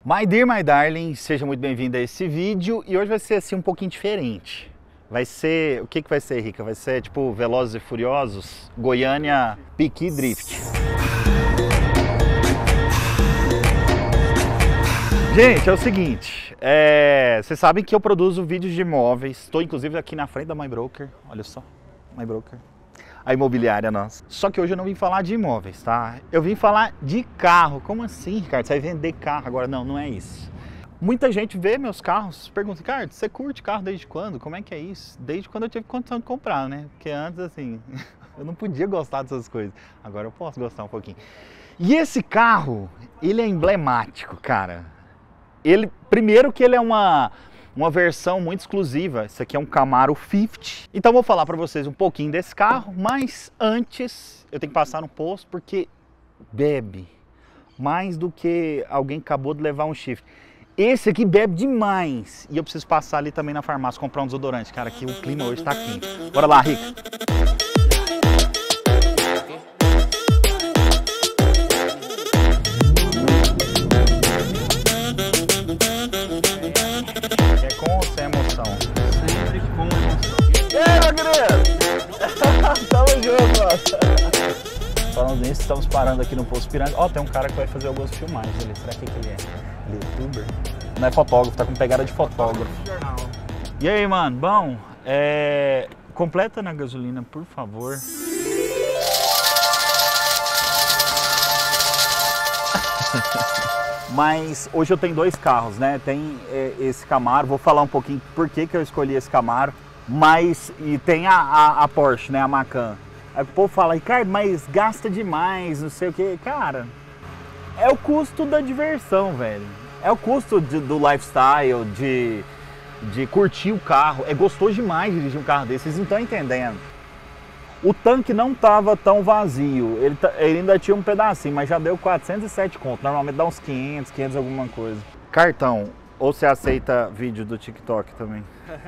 My dear, my darling, seja muito bem-vindo a esse vídeo e hoje vai ser assim um pouquinho diferente. Vai ser, o que vai ser, Rica? Vai ser tipo Velozes e Furiosos, Goiânia, Piqui Drift. Gente, é o seguinte, vocês sabem que eu produzo vídeos de imóveis, estou inclusive aqui na frente da My Broker, olha só, My Broker. A imobiliária nossa. Só que hoje eu não vim falar de imóveis, tá? Eu vim falar de carro. Como assim, Ricardo? Você vai vender carro agora? Não, não é isso. Muita gente vê meus carros, pergunta, Ricardo, você curte carro desde quando? Como é que é isso? Desde quando eu tive condição de comprar, né? Porque antes, assim, eu não podia gostar dessas coisas. Agora eu posso gostar um pouquinho. E esse carro, ele é emblemático, cara. Primeiro que ele é uma versão muito exclusiva. Isso aqui é um Camaro 50. Então vou falar para vocês um pouquinho desse carro, mas antes eu tenho que passar no posto porque bebe mais do que alguém que acabou de levar um chifre. Esse aqui bebe demais. E eu preciso passar ali também na farmácia comprar um desodorante. Cara, aqui o clima hoje tá quente. Bora lá, Rica. Sempre com emoção. E aí, meu querido? Tamo junto, mano. Falando nisso, estamos parando aqui no Posto Piranga. Ó, tem um cara que vai fazer algumas filmagens ali. Será que ele é? Ele é youtuber? Não é fotógrafo, tá com pegada de fotógrafo. Jornal. E aí, mano? Bom, completa na gasolina, por favor. Mas hoje eu tenho dois carros, né? Tem esse Camaro, vou falar um pouquinho por que eu escolhi esse Camaro, mas e tem a Porsche, né? A Macan. Aí o povo fala, Ricardo, mas gasta demais, não sei o que. Cara, é o custo da diversão, velho. É o custo do lifestyle, de curtir o carro. É gostoso demais dirigir um carro desse, vocês não estão entendendo. O tanque não estava tão vazio, ele ainda tinha um pedacinho, mas já deu 407 conto, normalmente dá uns 500 alguma coisa. Cartão, ou você aceita vídeo do TikTok também?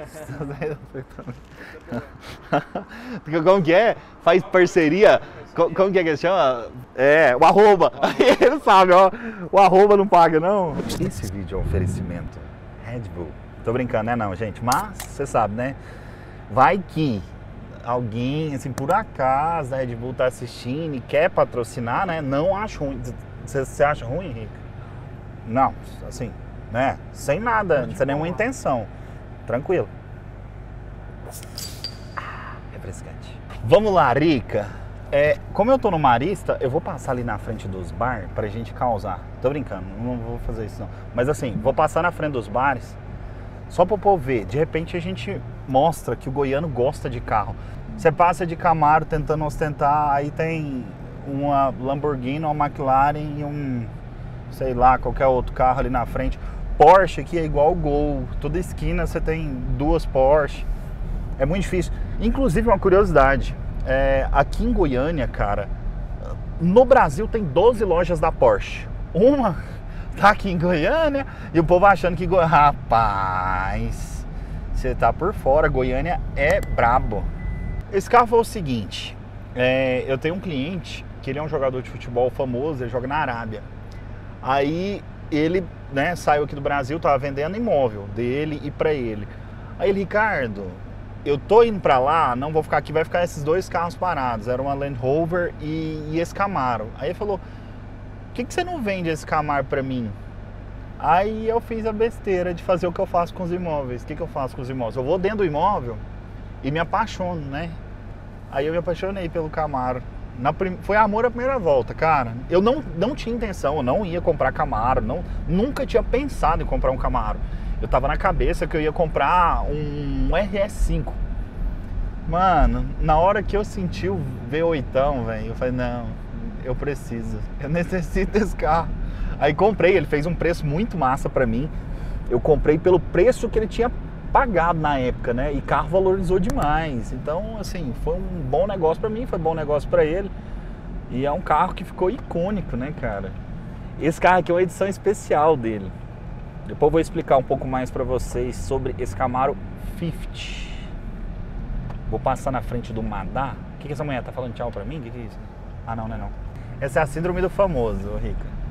Como que é? Faz parceria? Como que é que chama? O arroba, ele sabe, ó, o arroba não paga não. Esse vídeo é um oferecimento Red Bull, tô brincando, né não, gente, mas você sabe, né? Vai que alguém, assim, por acaso, a Red Bull tá assistindo e quer patrocinar, né? Não acho ruim. Você acha ruim, Henrique? Não, assim, né? Sem nada, sem nenhuma intenção. Tranquilo. Refrescante. Vamos lá, Rica. Como eu tô no Marista, eu vou passar ali na frente dos bares pra gente causar. Tô brincando, não vou fazer isso não. Mas assim, vou passar na frente dos bares só para o povo ver. De repente a gente mostra que o goiano gosta de carro. Você passa de Camaro tentando ostentar, aí tem uma Lamborghini, uma McLaren e um, sei lá, qualquer outro carro ali na frente. Porsche aqui é igual o Gol. Toda esquina você tem duas Porsche. É muito difícil. Inclusive, uma curiosidade. Aqui em Goiânia, cara, no Brasil tem 12 lojas da Porsche. Uma tá aqui em Goiânia e o povo achando que rapaz, você tá por fora, Goiânia é brabo. Esse carro foi o seguinte, eu tenho um cliente que ele é um jogador de futebol famoso, ele joga na Arábia. Aí ele, né, saiu aqui do Brasil, tava vendendo imóvel dele e pra ele. Aí ele, Ricardo, eu tô indo pra lá, não vou ficar aqui, vai ficar esses dois carros parados. Era uma Land Rover e esse Camaro. Aí ele falou, por que você não vende esse Camaro pra mim? Aí eu fiz a besteira de fazer o que eu faço com os imóveis. O que eu faço com os imóveis? Eu vou dentro do imóvel e me apaixono, né? Aí eu me apaixonei pelo Camaro. Foi amor à primeira volta, cara. Eu não tinha intenção, eu não ia comprar Camaro, nunca tinha pensado em comprar um Camaro. Eu tava na cabeça que eu ia comprar um RS5. Mano, na hora que eu senti o V8, velho, eu falei, não, eu preciso, eu necessito desse carro. Aí comprei, ele fez um preço muito massa pra mim. Eu comprei pelo preço que ele tinha pagado na época, né? E carro valorizou demais. Então, assim, foi um bom negócio pra mim, foi um bom negócio pra ele. E é um carro que ficou icônico, né, cara? Esse carro aqui é uma edição especial dele. Depois eu vou explicar um pouco mais pra vocês sobre esse Camaro 50. Vou passar na frente do Madá. O que essa mulher tá falando tchau pra mim? O que é isso? Ah, não, não é não. Essa é a síndrome do famoso, Rica.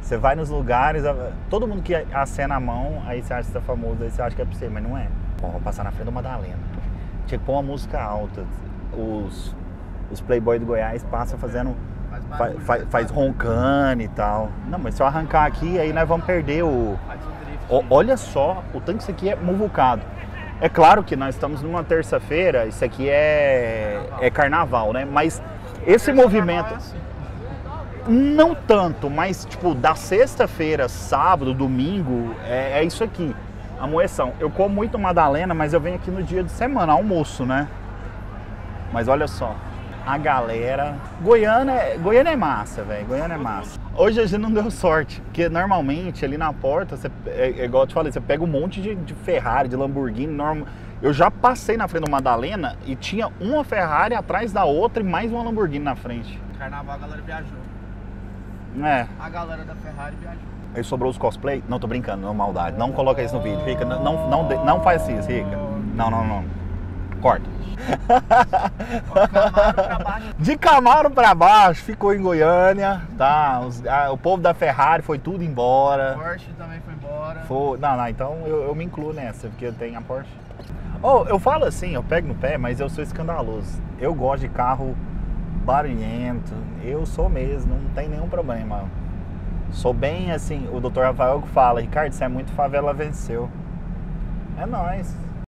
Você vai nos lugares, todo mundo que acena a mão, aí você acha que você é famoso, aí você acha que é pra você, mas não é. Bom, vou passar na frente da Madalena. Tinha que pôr uma música alta. Os Playboy do Goiás passam fazendo... Faz roncando e tal. Não, mas se eu arrancar aqui, aí nós vamos perder o... Olha só, o tanque isso aqui é muvucado. É claro que nós estamos numa terça-feira, isso aqui é carnaval, né? Mas esse movimento... Não tanto, mas tipo, da sexta-feira, sábado, domingo, é isso aqui. A moeção. Eu como muito Madalena, mas eu venho aqui no dia de semana, almoço, né? Mas olha só, a galera... Goiânia é massa, velho. Goiânia é massa. Hoje a gente não deu sorte, porque normalmente ali na porta, igual eu te falei, você pega um monte de Ferrari, de Lamborghini, Eu já passei na frente do Madalena e tinha uma Ferrari atrás da outra e mais uma Lamborghini na frente. Carnaval a galera viajou. É. A galera da Ferrari viajou. Aí sobrou os cosplay? Não, tô brincando, não, maldade. Não coloca isso no vídeo, Rica. Não faz isso, Rica. Não. Corta. Camaro pra baixo. De Camaro pra baixo, ficou em Goiânia, tá? O povo da Ferrari foi tudo embora. Porsche também foi embora. Não, então eu me incluo nessa, porque eu tenho a Porsche. Eu falo assim, eu pego no pé, mas eu sou escandaloso. Eu gosto de carro barulhento, eu sou mesmo, não tem nenhum problema. Sou bem assim, o Dr. Rafael que fala, Ricardo, você é muito favela venceu. É nóis.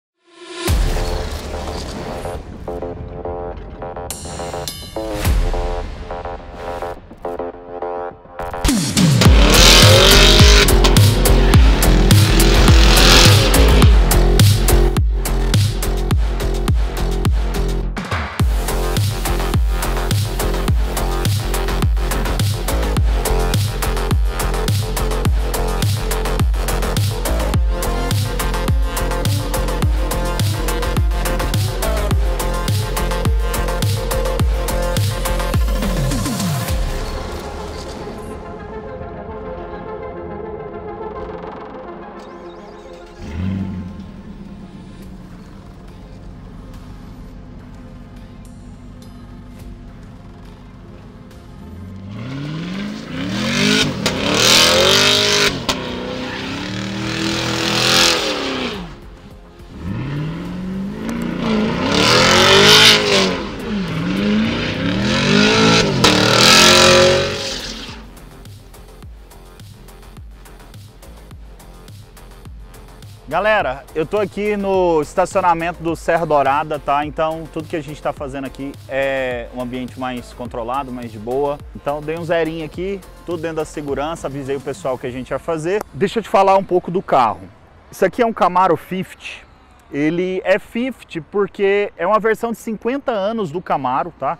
Galera, eu tô aqui no estacionamento do Serra Dourada, tá? Então tudo que a gente tá fazendo aqui é um ambiente mais controlado, mais de boa. Então dei um zerinho aqui, tudo dentro da segurança, avisei o pessoal que a gente ia fazer. Deixa eu te falar um pouco do carro. Isso aqui é um Camaro 50. Ele é 50 porque é uma versão de 50 anos do Camaro, tá?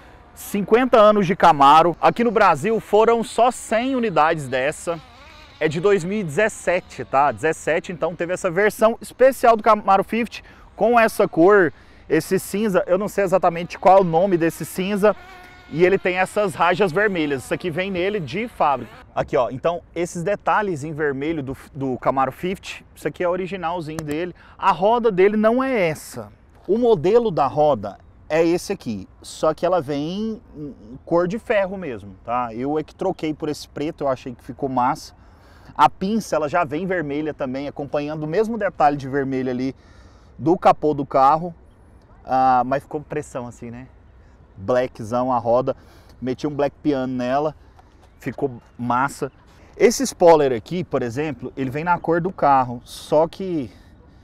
50 anos de Camaro. Aqui no Brasil foram só 100 unidades dessa. É de 2017, tá? 17, então teve essa versão especial do Camaro 50 com essa cor, esse cinza. Eu não sei exatamente qual é o nome desse cinza. E ele tem essas rajas vermelhas. Isso aqui vem nele de fábrica. Aqui, ó. Então, esses detalhes em vermelho do Camaro 50, isso aqui é originalzinho dele. A roda dele não é essa. O modelo da roda é esse aqui. Só que ela vem em cor de ferro mesmo, tá? Eu é que troquei por esse preto, eu achei que ficou massa. A pinça ela já vem vermelha também, acompanhando o mesmo detalhe de vermelho ali do capô do carro, mas ficou pressão assim, né? Blackzão a roda, meti um black piano nela, ficou massa. Esse spoiler aqui, por exemplo, ele vem na cor do carro, só que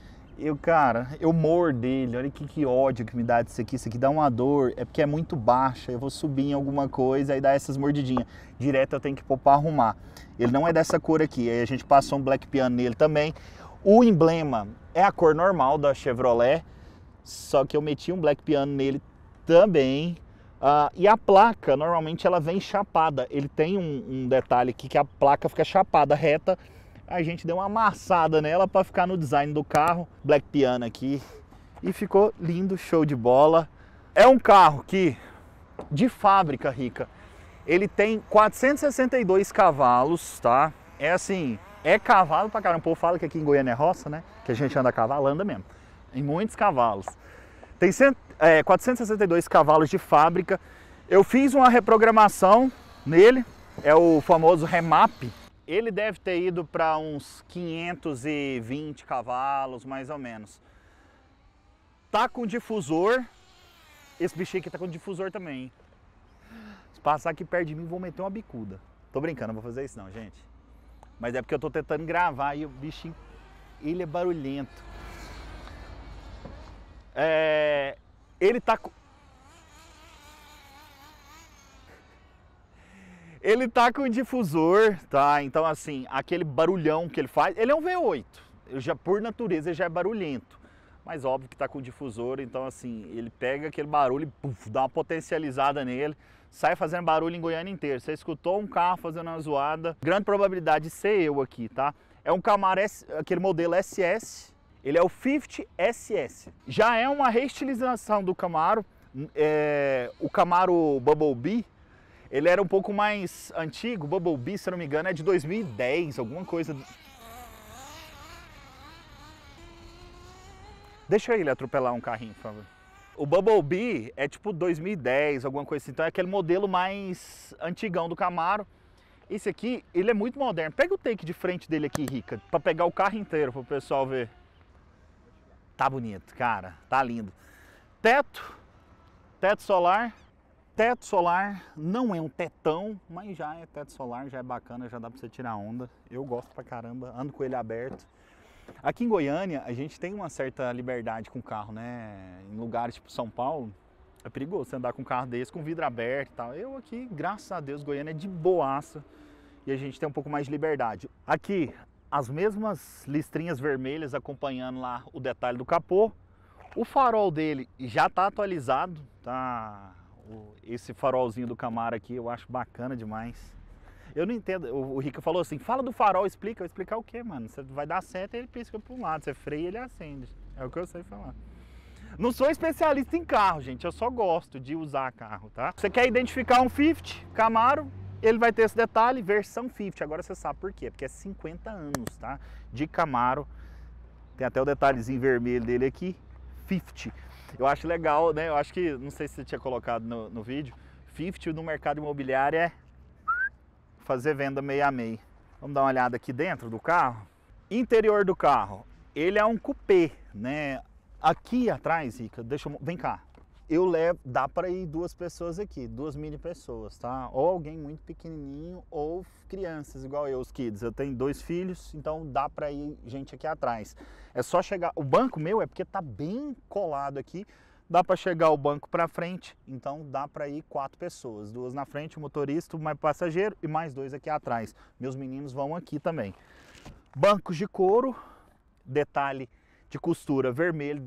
eu morro dele, olha que ódio que me dá disso aqui, isso aqui dá uma dor, é porque é muito baixa, eu vou subir em alguma coisa e dá essas mordidinhas, direto eu tenho que pôr para arrumar. Ele não é dessa cor aqui, aí a gente passou um black piano nele também. O emblema é a cor normal da Chevrolet, só que eu meti um black piano nele também. E a placa, normalmente ela vem chapada, ele tem um detalhe aqui que a placa fica chapada, reta. A gente deu uma amassada nela para ficar no design do carro, black piano aqui. E ficou lindo, show de bola. É um carro que, de fábrica, Rica, ele tem 462 cavalos, tá? É assim, é cavalo pra caramba. O povo fala que aqui em Goiânia é roça, né? Que a gente anda a cavalo, anda mesmo. Em muitos cavalos. Tem 462 cavalos de fábrica. Eu fiz uma reprogramação nele, é o famoso remap. Ele deve ter ido para uns 520 cavalos, mais ou menos. Tá com difusor. Esse bichinho aqui tá com difusor também, hein? Se passar aqui perto de mim, vou meter uma bicuda. Tô brincando, não vou fazer isso não, gente. Mas é porque eu tô tentando gravar e o bichinho, ele é barulhento. Ele tá com... Ele tá com difusor, tá? Então assim, aquele barulhão que ele faz, ele é um V8. Por natureza ele já é barulhento. Mas óbvio que tá com difusor, então assim, ele pega aquele barulho e puff, dá uma potencializada nele, sai fazendo barulho em Goiânia inteiro. Você escutou um carro fazendo uma zoada, grande probabilidade de ser eu aqui, tá? É um Camaro, aquele modelo SS, ele é o 50 SS. Já é uma reestilização do Camaro, o Camaro Bumblebee, ele era um pouco mais antigo, o Bumblebee, se não me engano, é de 2010, alguma coisa... Deixa ele atropelar um carrinho, por favor. O Bumblebee é tipo 2010, alguma coisa assim. Então é aquele modelo mais antigão do Camaro. Esse aqui, ele é muito moderno. Pega o take de frente dele aqui, Rica, pra pegar o carro inteiro pro pessoal ver. Tá bonito, cara. Tá lindo. Teto solar. Teto solar não é um tetão, mas já é teto solar, já é bacana, já dá pra você tirar onda. Eu gosto pra caramba, ando com ele aberto. Aqui em Goiânia, a gente tem uma certa liberdade com o carro, né? Em lugares tipo São Paulo, é perigoso você andar com um carro desse, com vidro aberto e tal. Eu aqui, graças a Deus, Goiânia é de boaça e a gente tem um pouco mais de liberdade. Aqui, as mesmas listrinhas vermelhas acompanhando lá o detalhe do capô. O farol dele já tá atualizado, tá? Esse farolzinho do Camaro aqui eu acho bacana demais. Eu não entendo, o Rica falou assim, fala do farol, explica. Eu explicar o quê, mano? Você vai dar seta e ele pisca para um lado, você freia e ele acende. É o que eu sei falar. Não sou especialista em carro, gente, eu só gosto de usar carro, tá? Você quer identificar um 50 Camaro, ele vai ter esse detalhe, versão 50. Agora você sabe por quê, porque é 50 anos, tá? De Camaro. Tem até o detalhezinho vermelho dele aqui, 50. Eu acho legal, né? Eu acho que, não sei se você tinha colocado no vídeo, 50 no mercado imobiliário é fazer venda meio a meio. Vamos dar uma olhada aqui dentro do carro. Interior do carro, ele é um coupé, né? Aqui atrás, Rica, vem cá. Eu levo, dá para ir duas pessoas aqui, 2 mini pessoas, tá? Ou alguém muito pequenininho, ou crianças igual eu, os kids. Eu tenho 2 filhos, então dá para ir gente aqui atrás. É só chegar, o banco meu é porque tá bem colado aqui. Dá para chegar o banco para frente, então dá para ir 4 pessoas. 2 na frente, o motorista, o mais passageiro e mais 2 aqui atrás. Meus meninos vão aqui também. Bancos de couro, detalhe de costura vermelho,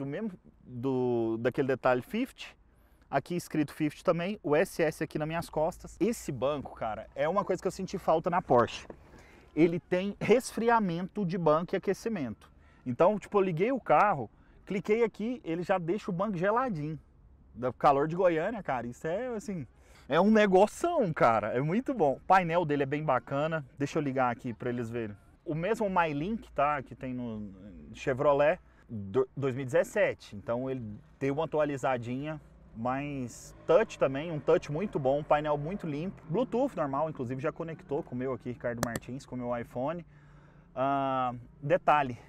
daquele detalhe 50. Aqui escrito 50 também, o SS aqui nas minhas costas. Esse banco, cara, é uma coisa que eu senti falta na Porsche. Ele tem resfriamento de banco e aquecimento. Então, tipo, eu liguei o carro, cliquei aqui, ele já deixa o banco geladinho. Do calor de Goiânia, cara, isso é assim, é um negoção, cara, é muito bom. O painel dele é bem bacana, deixa eu ligar aqui para eles verem. O mesmo MyLink, tá, que tem no Chevrolet 2017, então ele deu uma atualizadinha, mas touch também, um touch muito bom, um painel muito limpo. Bluetooth normal, inclusive já conectou com o meu aqui, Ricardo Martins, com o meu iPhone. Detalhe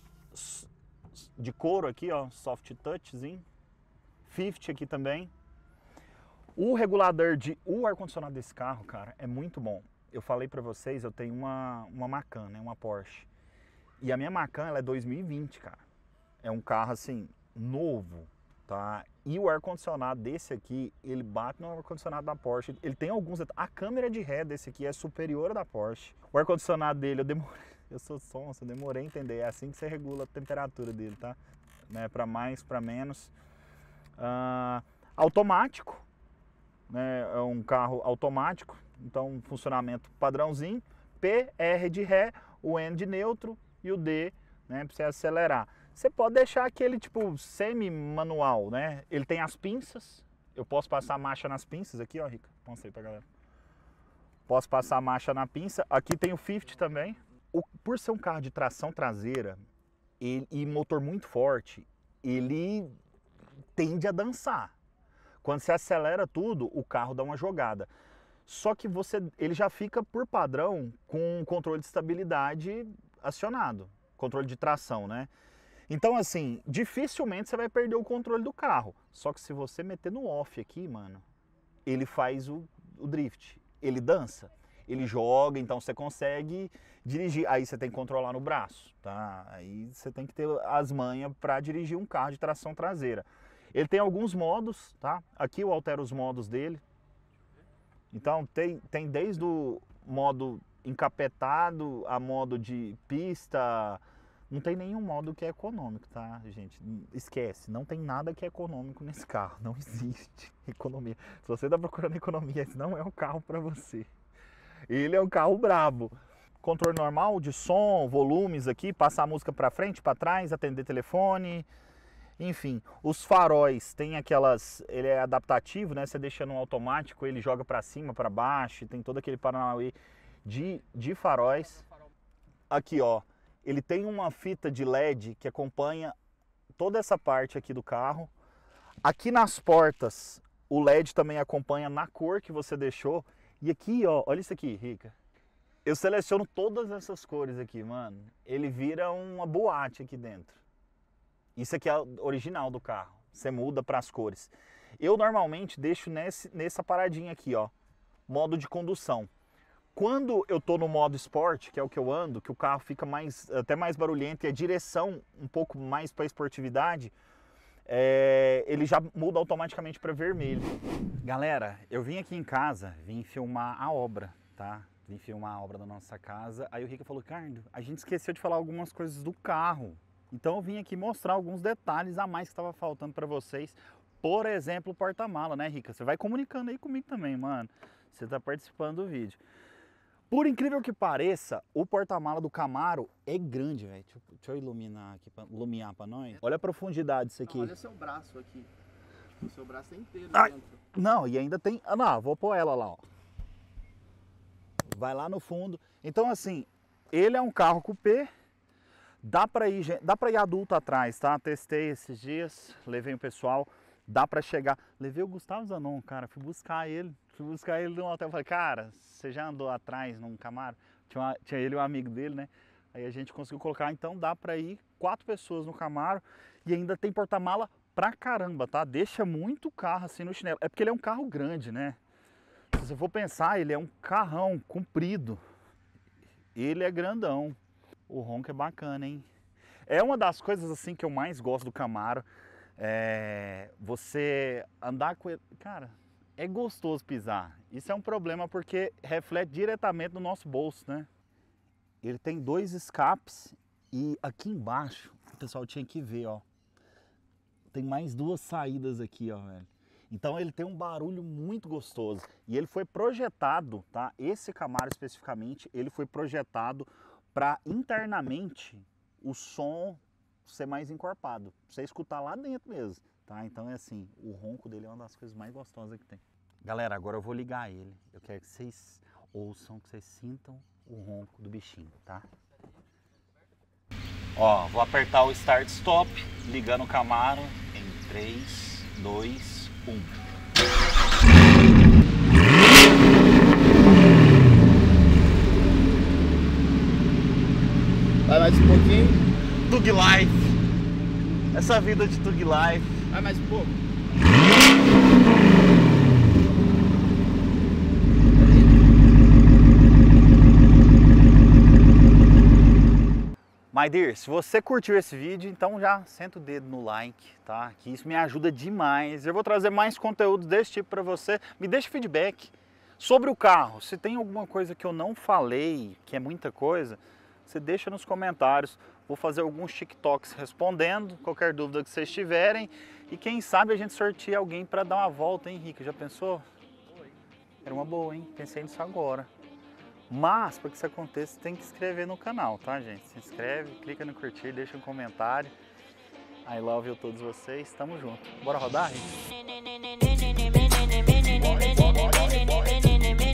de couro aqui, ó, soft touchzinho, 50 aqui também. O regulador o ar-condicionado desse carro, cara, é muito bom. Eu falei pra vocês, eu tenho uma Macan, né, uma Porsche. E a minha Macan, ela é 2020, cara. É um carro, assim, novo, tá? E o ar-condicionado desse aqui, ele bate no ar-condicionado da Porsche. Ele tem alguns... A câmera de ré desse aqui é superior à da Porsche. O ar-condicionado dele, eu sou sonso, eu demorei a entender. É assim que você regula a temperatura dele, tá? Né? Para mais, para menos. Automático, né? É um carro automático, então funcionamento padrãozinho. P, R de ré, o N de neutro e o D, né? Para você acelerar. Você pode deixar aquele tipo semi-manual, né? Ele tem as pinças. Eu posso passar marcha nas pinças aqui, ó, Rica. Mostrei pra galera. Posso passar marcha na pinça. Aqui tem o 50 também. Por ser um carro de tração traseira e motor muito forte, ele tende a dançar. Quando você acelera tudo, o carro dá uma jogada. só que ele já fica por padrão com controle de estabilidade acionado, controle de tração, né? Então assim, dificilmente você vai perder o controle do carro. Só que se você meter no off aqui, mano, ele faz o drift, ele dança, ele joga, então você consegue dirigir. Aí você tem que controlar no braço, tá? Aí você tem que ter as manhas para dirigir um carro de tração traseira. Ele tem alguns modos, tá? Aqui eu altero os modos dele. Então tem desde o modo encapetado a modo de pista. Não tem nenhum modo que é econômico, tá, gente? Esquece, não tem nada que é econômico nesse carro. Não existe economia. Se você está procurando economia, esse não é um carro para você. Ele é um carro brabo. Controle normal de som, volumes aqui, passar a música para frente, para trás, atender telefone. Enfim, os faróis tem aquelas... Ele é adaptativo, né? Você deixa no automático, ele joga para cima, para baixo. Tem todo aquele paranauê de faróis. Aqui, ó. Ele tem uma fita de LED que acompanha toda essa parte aqui do carro. Aqui nas portas, o LED também acompanha na cor que você deixou. E aqui, ó, olha isso aqui, Rica. Eu seleciono todas essas cores aqui, mano. Ele vira uma boate aqui dentro. Isso aqui é o original do carro. Você muda para as cores. Eu normalmente deixo nessa paradinha aqui, ó. Modo de condução. Quando eu tô no modo esporte, que é o que eu ando, que o carro fica até mais barulhento e a direção um pouco mais para esportividade, ele já muda automaticamente para vermelho. Galera, eu vim aqui em casa, vim filmar a obra, tá? Vim filmar a obra da nossa casa. Aí o Rica falou, Ricardo, a gente esqueceu de falar algumas coisas do carro. Então eu vim aqui mostrar alguns detalhes a mais que estava faltando para vocês. Por exemplo, o porta-mala, né, Rica? Você vai comunicando aí comigo também, mano. Você tá participando do vídeo. Por incrível que pareça, o porta-mala do Camaro é grande, velho. Deixa eu iluminar aqui, iluminar pra nós. Olha a profundidade disso aqui. Não, olha seu braço aqui. O seu braço é inteiro dentro. Não, e ainda tem... Ah, não, vou pôr ela lá, ó. Vai lá no fundo. Então, assim, ele é um carro coupé. Dá pra ir adulto atrás, tá? Testei esses dias, levei o pessoal. Dá pra chegar. Levei o Gustavo Zanon, cara. Fui buscar ele no hotel. Falei, cara, você já andou atrás num Camaro? Tinha ele e um amigo dele, né? Aí a gente conseguiu colocar. Então dá pra ir 4 pessoas no Camaro. E ainda tem porta-mala pra caramba, tá? Deixa muito carro assim no chinelo. É porque ele é um carro grande, né? Se você for pensar, ele é um carrão comprido. Ele é grandão. O ronco é bacana, hein? É uma das coisas assim que eu mais gosto do Camaro. Você andar com ele, cara, é gostoso pisar. Isso é um problema porque reflete diretamente no nosso bolso, né? Ele tem 2 escapes e aqui embaixo, o pessoal tinha que ver, ó. Tem mais 2 saídas aqui, ó, velho. Então ele tem um barulho muito gostoso e ele foi projetado, tá? Esse Camaro especificamente, ele foi projetado para internamente o som ser mais encorpado, pra você escutar lá dentro mesmo, tá? Então é assim, o ronco dele é uma das coisas mais gostosas que tem. Galera, agora eu vou ligar ele. Eu quero que vocês ouçam, que vocês sintam o ronco do bichinho, tá? Ó, vou apertar o Start Stop, ligando o Camaro em 3, 2, 1. Vai mais um pouquinho. Tug Life. Essa vida de Tug Life. Vai mais um pouco. My dear, se você curtiu esse vídeo, então já senta o dedo no like, tá? Que isso me ajuda demais. Eu vou trazer mais conteúdo desse tipo para você. Me deixa feedback sobre o carro. Se tem alguma coisa que eu não falei, que é muita coisa, você deixa nos comentários. Vou fazer alguns TikToks respondendo qualquer dúvida que vocês tiverem. E quem sabe a gente sorteia alguém para dar uma volta, hein, Rica? Já pensou? Era uma boa, hein? Pensei nisso agora. Mas, para que isso aconteça, tem que se inscrever no canal, tá, gente? Se inscreve, clica no curtir, deixa um comentário. I love you a todos vocês. Tamo junto. Bora rodar, Rica?